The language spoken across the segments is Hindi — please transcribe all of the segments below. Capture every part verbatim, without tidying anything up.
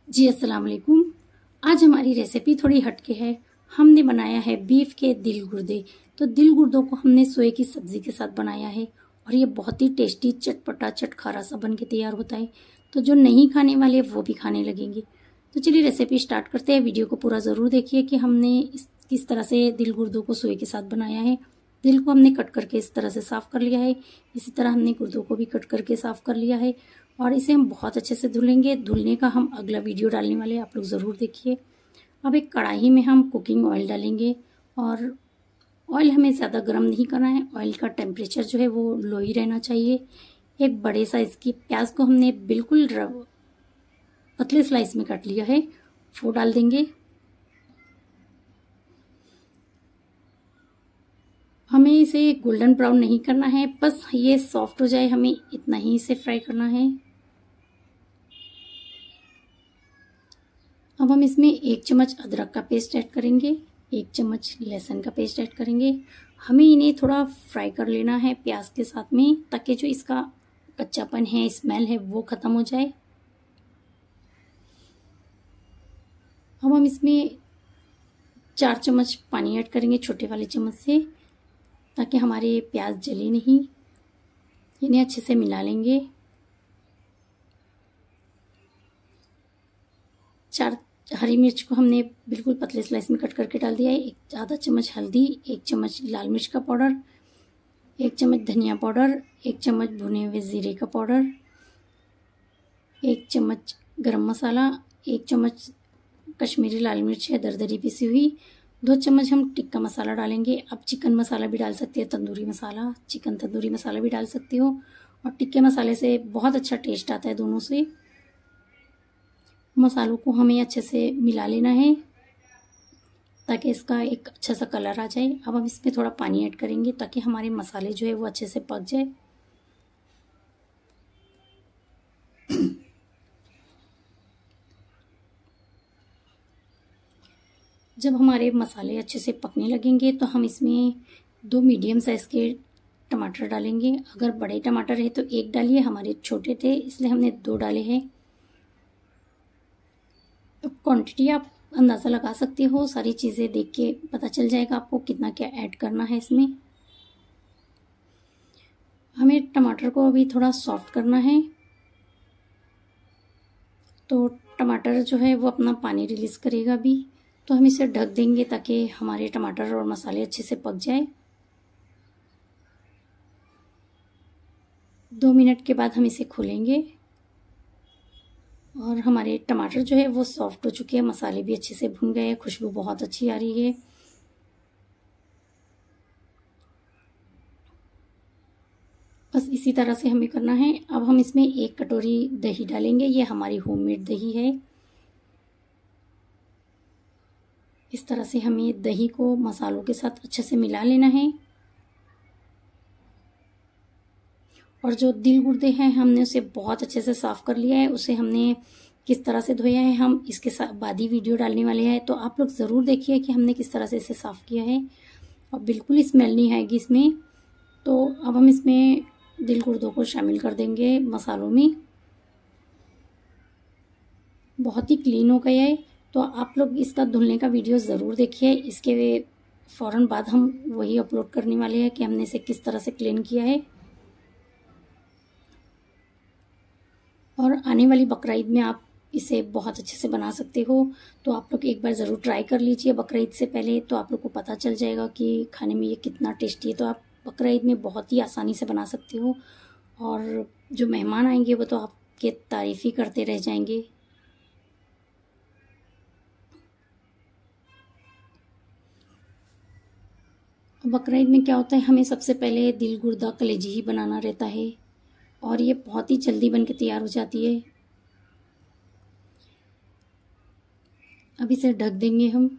जी अस्सलाम वालेकुम। आज हमारी रेसिपी थोड़ी हटके है। हमने बनाया है बीफ के दिल गुर्दे। तो दिल गुर्दों को हमने सोए की सब्जी के साथ बनाया है और ये बहुत ही टेस्टी चटपटा चटखारा सा बन के तैयार होता है। तो जो नहीं खाने वाले वो भी खाने लगेंगे। तो चलिए रेसिपी स्टार्ट करते हैं। वीडियो को पूरा ज़रूर देखिए कि हमने इस किस तरह से दिल गुर्दों को सोए के साथ बनाया है। दिल को हमने कट करके इस तरह से साफ़ कर लिया है। इसी तरह हमने गुर्दों को भी कट करके साफ़ कर लिया है और इसे हम बहुत अच्छे से धुलेंगे। धुलने का हम अगला वीडियो डालने वाले हैं, आप लोग ज़रूर देखिए। अब एक कढ़ाई में हम कुकिंग ऑयल डालेंगे और ऑयल हमें ज़्यादा गर्म नहीं करना है। ऑयल का टेम्परेचर जो है वो लो ही रहना चाहिए। एक बड़े साइज़ की प्याज को हमने बिल्कुल पतले स्लाइस में काट लिया है, वो डाल देंगे। हमें इसे गोल्डन ब्राउन नहीं करना है, बस ये सॉफ्ट हो जाए, हमें इतना ही इसे फ्राई करना है। अब हम इसमें एक चम्मच अदरक का पेस्ट ऐड करेंगे, एक चम्मच लहसुन का पेस्ट ऐड करेंगे। हमें इन्हें थोड़ा फ्राई कर लेना है प्याज के साथ में, ताकि जो इसका कच्चापन है, स्मेल है, वो ख़त्म हो जाए। अब हम इसमें चार चम्मच पानी ऐड करेंगे छोटे वाले चम्मच से, ताकि हमारे प्याज जले नहीं। इन्हें अच्छे से मिला लेंगे। चार हरी मिर्च को हमने बिल्कुल पतले स्लाइस में कट करके डाल दिया है। एक आधा चम्मच हल्दी, एक चम्मच लाल मिर्च का पाउडर, एक चम्मच धनिया पाउडर, एक चम्मच भुने हुए ज़ीरे का पाउडर, एक चम्मच गरम मसाला, एक चम्मच कश्मीरी लाल मिर्च है दरदरी पिसी हुई, दो चम्मच हम टिक्का मसाला डालेंगे। आप चिकन मसाला भी डाल सकते हैं, तंदूरी मसाला, चिकन तंदूरी मसाला भी डाल सकते हो। और टिक्के मसाले से बहुत अच्छा टेस्ट आता है दोनों से। मसालों को हमें अच्छे से मिला लेना है ताकि इसका एक अच्छा सा कलर आ जाए। अब हम इसमें थोड़ा पानी ऐड करेंगे ताकि हमारे मसाले जो है वो अच्छे से पक जाए। जब हमारे मसाले अच्छे से पकने लगेंगे तो हम इसमें दो मीडियम साइज़ के टमाटर डालेंगे। अगर बड़े टमाटर है तो एक डालिए, हमारे छोटे थे इसलिए हमने दो डाले हैं। तो क्वांटिटी आप अंदाज़ा लगा सकते हो, सारी चीज़ें देख के पता चल जाएगा आपको कितना क्या ऐड करना है इसमें। हमें टमाटर को अभी थोड़ा सॉफ्ट करना है, तो टमाटर जो है वो अपना पानी रिलीज़ करेगा अभी। तो हम इसे ढक देंगे ताकि हमारे टमाटर और मसाले अच्छे से पक जाए। दो मिनट के बाद हम इसे खोलेंगे और हमारे टमाटर जो है वो सॉफ्ट हो चुके हैं, मसाले भी अच्छे से भुन गए हैं, खुशबू बहुत अच्छी आ रही है। बस इसी तरह से हमें करना है। अब हम इसमें एक कटोरी दही डालेंगे, ये हमारी होममेड दही है। इस तरह से हमें दही को मसालों के साथ अच्छे से मिला लेना है। और जो दिल गुर्दे हैं हमने उसे बहुत अच्छे से साफ़ कर लिया है। उसे हमने किस तरह से धोया है हम इसके साथ बाद ही वीडियो डालने वाले हैं, तो आप लोग ज़रूर देखिए कि हमने किस तरह से इसे साफ़ किया है। और बिल्कुल स्मेल नहीं आएगी इसमें। तो अब हम इसमें दिल गुर्दों को शामिल कर देंगे मसालों में। बहुत ही क्लीन हो गया है, तो आप लोग इसका धुलने का वीडियो ज़रूर देखिए। इसके फ़ौरन बाद हम वही अपलोड करने वाले हैं कि हमने इसे किस तरह से क्लीन किया है। और आने वाली बकरीद में आप इसे बहुत अच्छे से बना सकते हो, तो आप लोग एक बार ज़रूर ट्राई कर लीजिए बकरीद से पहले, तो आप लोग को पता चल जाएगा कि खाने में ये कितना टेस्टी है। तो आप बकरीद में बहुत ही आसानी से बना सकते हो और जो मेहमान आएंगे वो तो आपके तारीफ़ ही करते रह जाएंगे। बकरीद में क्या होता है, हमें सबसे पहले दिल गुर्दा कलेजी ही बनाना रहता है और ये बहुत ही जल्दी बन के तैयार हो जाती है। अब इसे ढक देंगे हम।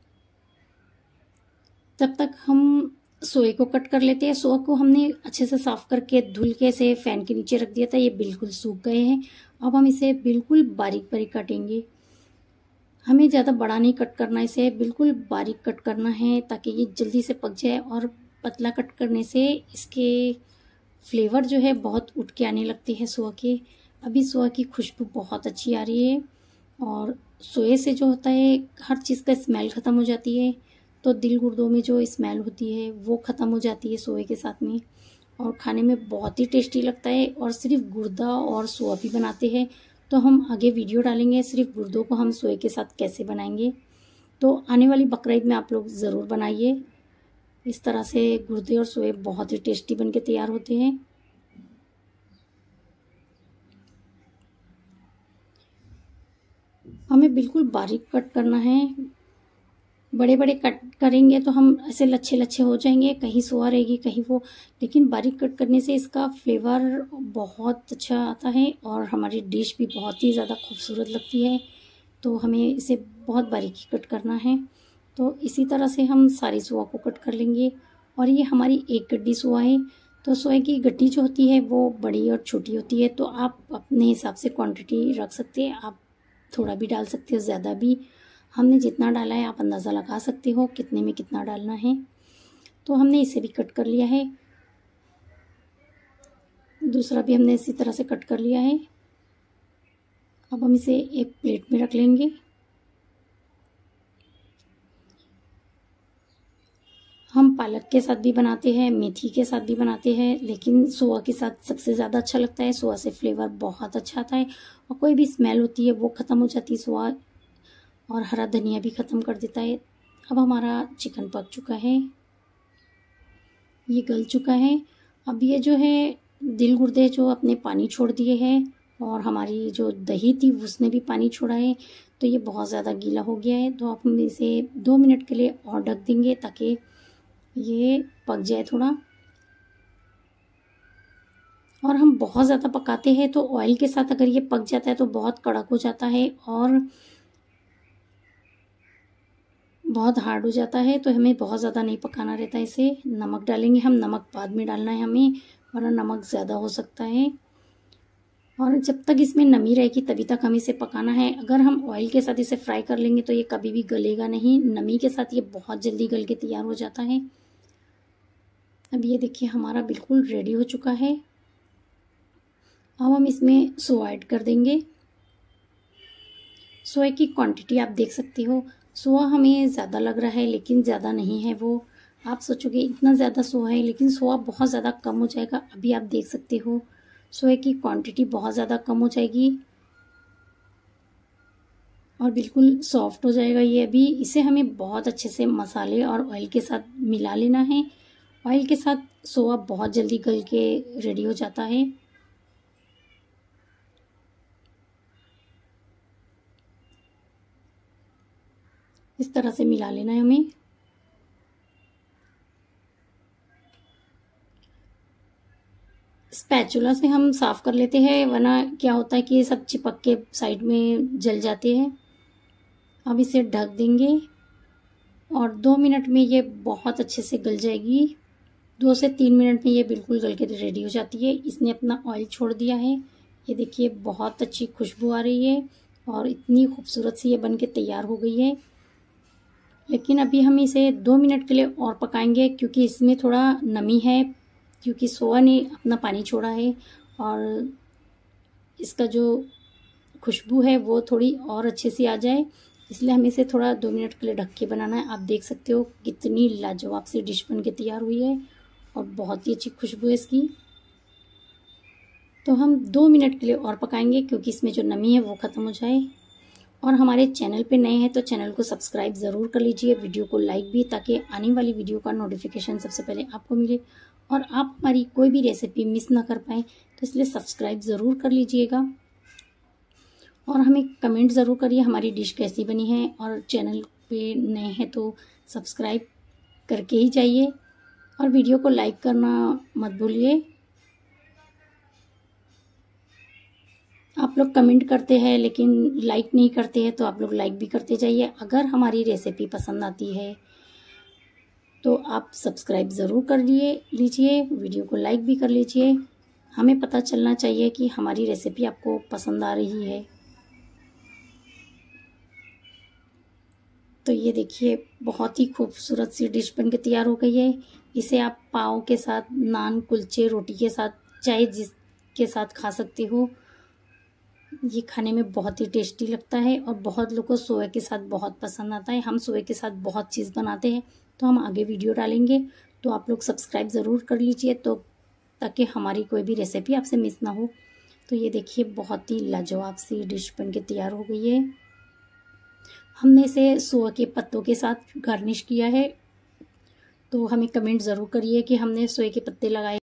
तब तक हम सोए को कट कर लेते हैं। सोए को हमने अच्छे से साफ़ करके धुल के इसे फ़ैन के नीचे रख दिया था, ये बिल्कुल सूख गए हैं। अब हम इसे बिल्कुल बारीक बारीक काटेंगे। हमें ज़्यादा बड़ा नहीं कट करना, इसे बिल्कुल बारीक कट करना है ताकि ये जल्दी से पक जाए। और पतला कट करने से इसके फ्लेवर जो है बहुत उठ के आने लगते हैं सोआ के। अभी सोआ की खुशबू बहुत अच्छी आ रही है और सोए से जो होता है हर चीज़ का स्मेल ख़त्म हो जाती है। तो दिल गुर्दों में जो स्मेल होती है वो ख़त्म हो जाती है सोए के साथ में, और खाने में बहुत ही टेस्टी लगता है। और सिर्फ गुर्दा और सोआ भी बनाते हैं, तो हम आगे वीडियो डालेंगे सिर्फ गुर्दों को हम सोए के साथ कैसे बनाएंगे। तो आने वाली बकरीद में आप लोग ज़रूर बनाइए। इस तरह से गुर्दे और सोए बहुत ही टेस्टी बन के तैयार होते हैं। हमें बिल्कुल बारीक कट करना है। बड़े बड़े कट करेंगे तो हम ऐसे लच्छे लच्छे हो जाएंगे, कहीं सोआ रहेगी कहीं वो, लेकिन बारीक कट करने से इसका फ्लेवर बहुत अच्छा आता है और हमारी डिश भी बहुत ही ज़्यादा खूबसूरत लगती है। तो हमें इसे बहुत बारीकी कट करना है। तो इसी तरह से हम सारी सोआ को कट कर लेंगे। और ये हमारी एक गड्डी सोआ है। तो सोए की गड्डी जो होती है वो बड़ी और छोटी होती है, तो आप अपने हिसाब से क्वांटिटी रख सकते हैं। आप थोड़ा भी डाल सकते हो, ज़्यादा भी। हमने जितना डाला है आप अंदाज़ा लगा सकते हो कितने में कितना डालना है। तो हमने इसे भी कट कर लिया है, दूसरा भी हमने इसी तरह से कट कर लिया है। अब हम इसे एक प्लेट में रख लेंगे। हम पालक के साथ भी बनाते हैं, मेथी के साथ भी बनाते हैं, लेकिन सोआ के साथ सबसे ज़्यादा अच्छा लगता है। सोआ से फ्लेवर बहुत अच्छा आता है और कोई भी स्मेल होती है वो ख़त्म हो जाती है सोआ, और हरा धनिया भी ख़त्म कर देता है। अब हमारा चिकन पक चुका है, ये गल चुका है। अब ये जो है दिल गुर्दे जो अपने पानी छोड़ दिए हैं, और हमारी जो दही थी उसने भी पानी छोड़ा है, तो ये बहुत ज़्यादा गीला हो गया है। तो आप हम इसे दो मिनट के लिए और ढक देंगे ताकि ये पक जाए थोड़ा। और हम बहुत ज़्यादा पकाते हैं तो ऑयल के साथ अगर ये पक जाता है तो बहुत कड़क हो जाता है और बहुत हार्ड हो जाता है। तो हमें बहुत ज़्यादा नहीं पकाना रहता है इसे। नमक डालेंगे हम, नमक बाद में डालना है हमें, वरना नमक ज़्यादा हो सकता है। और जब तक इसमें नमी रहेगी तभी तक हमें इसे पकाना है। अगर हम ऑयल के साथ इसे फ्राई कर लेंगे तो ये कभी भी गलेगा नहीं। नमी के साथ ये बहुत जल्दी गल के तैयार हो जाता है। अब ये देखिए हमारा बिल्कुल रेडी हो चुका है। अब हम इसमें सोया ऐड कर देंगे। सोया की क्वांटिटी आप देख सकते हो। सोया हमें ज़्यादा लग रहा है लेकिन ज़्यादा नहीं है वो। आप सोचोगे इतना ज़्यादा सोया है, लेकिन सोया बहुत ज़्यादा कम हो जाएगा। अभी आप देख सकते हो सोया की क्वांटिटी बहुत ज़्यादा कम हो जाएगी और बिल्कुल सॉफ्ट हो जाएगा ये। अभी इसे हमें बहुत अच्छे से मसाले और ऑयल के साथ मिला लेना है। ऑयल के साथ सोया बहुत जल्दी गल के रेडी हो जाता है। इस तरह से मिला लेना है हमें। स्पैचुला से हम साफ कर लेते हैं, वरना क्या होता है कि ये सब चिपक के साइड में जल जाते हैं। अब इसे ढक देंगे और दो मिनट में ये बहुत अच्छे से गल जाएगी। दो से तीन मिनट में ये बिल्कुल गल के रेडी हो जाती है। इसने अपना ऑयल छोड़ दिया है। ये देखिए बहुत अच्छी खुशबू आ रही है और इतनी खूबसूरत सी ये बन के तैयार हो गई है। लेकिन अभी हम इसे दो मिनट के लिए और पकाएंगे क्योंकि इसमें थोड़ा नमी है, क्योंकि सोया ने अपना पानी छोड़ा है और इसका जो खुशबू है वो थोड़ी और अच्छे से आ जाए, इसलिए हमें इसे थोड़ा दो मिनट के लिए ढक के बनाना है। आप देख सकते हो कितनी लाजवाब सी डिश बन के तैयार हुई है और बहुत ही अच्छी खुशबू है इसकी। तो हम दो मिनट के लिए और पकाएंगे क्योंकि इसमें जो नमी है वो ख़त्म हो जाए। और हमारे चैनल पे नए हैं तो चैनल को सब्सक्राइब ज़रूर कर लीजिए, वीडियो को लाइक भी, ताकि आने वाली वीडियो का नोटिफिकेशन सबसे पहले आपको मिले और आप हमारी कोई भी रेसिपी मिस ना कर पाएँ। तो इसलिए सब्सक्राइब ज़रूर कर लीजिएगा और हमें कमेंट ज़रूर करिए हमारी डिश कैसी बनी है। और चैनल पे नए हैं तो सब्सक्राइब करके ही जाइए और वीडियो को लाइक करना मत भूलिए। आप लोग कमेंट करते हैं लेकिन लाइक नहीं करते हैं, तो आप लोग लाइक भी करते जाइए। अगर हमारी रेसिपी पसंद आती है तो आप सब्सक्राइब ज़रूर कर लिए लीजिए, वीडियो को लाइक भी कर लीजिए। हमें पता चलना चाहिए कि हमारी रेसिपी आपको पसंद आ रही है। तो ये देखिए बहुत ही खूबसूरत सी डिश बन के तैयार हो गई है। इसे आप पाव के साथ, नान, कुलचे, रोटी के साथ, चाहे जिसके साथ खा सकते हो। ये खाने में बहुत ही टेस्टी लगता है और बहुत लोग को सोया के साथ बहुत पसंद आता है। हम सोया के साथ बहुत चीज़ बनाते हैं, तो हम आगे वीडियो डालेंगे, तो आप लोग सब्सक्राइब ज़रूर कर लीजिए, तो ताकि हमारी कोई भी रेसिपी आपसे मिस ना हो। तो ये देखिए बहुत ही लाजवाब सी डिश बन के तैयार हो गई है। हमने इसे सोया के पत्तों के साथ गार्निश किया है, तो हमें कमेंट ज़रूर करिए कि हमने सोया के पत्ते लगाए